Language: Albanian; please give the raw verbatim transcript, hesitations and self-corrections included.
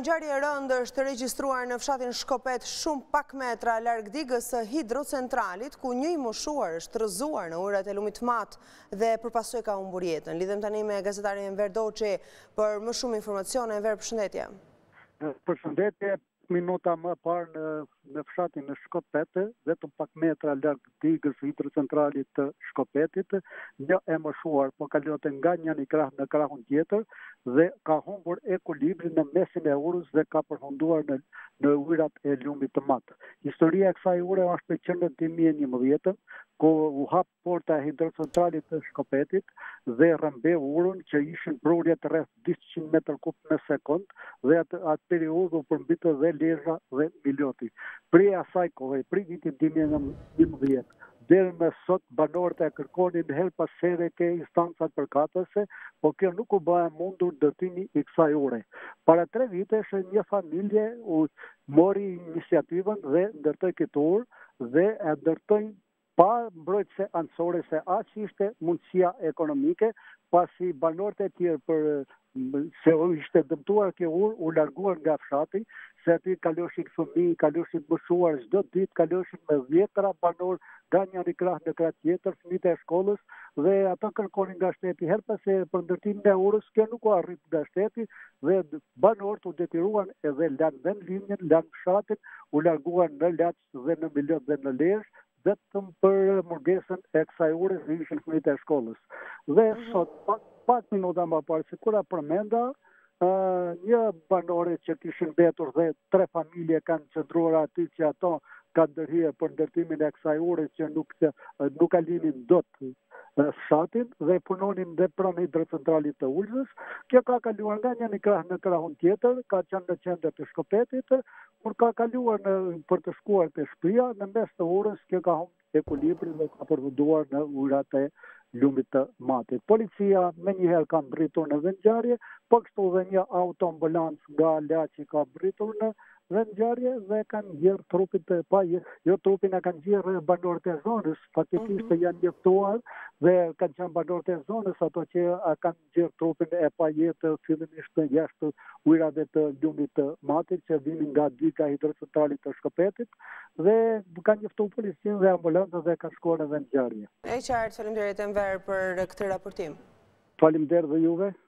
ngjarje e rëndë është regjistruar në fshatin Shkopet, shumë pak metra larg digës së hidrocentralit, ku një i moshuar është rrëzuar në urat e lumit mat dhe përpasoj ka humbur jetën. Lidhem tani me gazetarin Enver Doçi për më shumë informacione. Enver, përshëndetje. Përshëndetje. Minuta më parë në, në fshatin në Shkopet, vetëm pak metra larg digës hidrocentralit të Shkopetit, një e moshuar po kalote nga një një krah në krahun tjetër dhe ka humbur ekuilibrin në mesin e urës dhe ka përfunduar në, në urat e lumit të mat. Historia e kësaj ure është për qendrën dy mijë e njëmbëdhjetë, ku u hap porta e hidrocentralit të Shkopetit dhe rrëmbeu urën që ishin prurje të rreth dyqind metër kub në sekond dhe atë, atë periudhë u përmbitë dhe Lezhë dhe Miloti. Prej asaj kohe, prej vitit dy mijë e njëmbëdhjetë, deri më sot banorët e kërkonin her pas here ke instancat përkatëse, por kjo nuk u bë e mundur ndërtimi i kësaj ure. Para tre vitesh një familje u mori iniciativën dhe ndërtoi këtë urë dhe e ndërtoi pa mbrojtëse anësore, se aq ishte mundësia ekonomike, pasi banorët e tjerë për se u ishte dëmtuar kjo urë, u larguar nga fshati, se aty kaloshin fëmijë, kaloshin moshuar, çdo ditë kaloshin me dhjetëra banor nga një krah në krah tjetër, fëmijët e shkollës, dhe ata kërkonin nga shteti her pas here për ndërtimin e urës. Kjo nuk u arrit nga shteti dhe banorët u detyruan edhe lanë vendlinjen, lanë fshatin, u larguan në Laç dhe në Milot dhe në Lezhë, vetëm për mungesën e kësaj ure që ishin fëmijët e shkollës. Dhe sot, pak, pak minuta më parë, si kura përmenda, uh, një banore që kishin mbetur dhe tre familje kanë qëndruar aty që ato kanë ndërhyrë për ndërtimin e kësaj ure që nuk, nuk ka linin dot fshatin dhe punonin dhe pranë hidrocentralit të Ulzës. Kjo ka kaluar nga një krah në krahun tjetër, ka qenë në qendër të Shkopetit, por ka kaluar në, për të shkuar te shtëpia, në mes të urës kjo ka humbur ekuilibrin dhe ka përfunduar në urat e lumit të matit. Policia me njëherë ka mbritur në vendngjarje, po kështu dhe një autoambulancë nga Laçi ka mbritur në vendngjarje dhe kanë gjerë trupin të pa, jo trupin e kanë gjerë banorët e zonës, faktikisht mm-hmm. janë njoftuar dhe kanë qenë banorët e zonës ato që kanë gjerë trupin e pa jetë fillimisht jashtë ujrave të lumit të matit që vinin nga diga hidrocentralit të Shkopetit dhe kanë njoftuar policinë dhe ambulancën dhe kanë shkuar në vendngjarje. E qartë, faleminderit Enver për këtë raportim. Faleminderit dhe juve.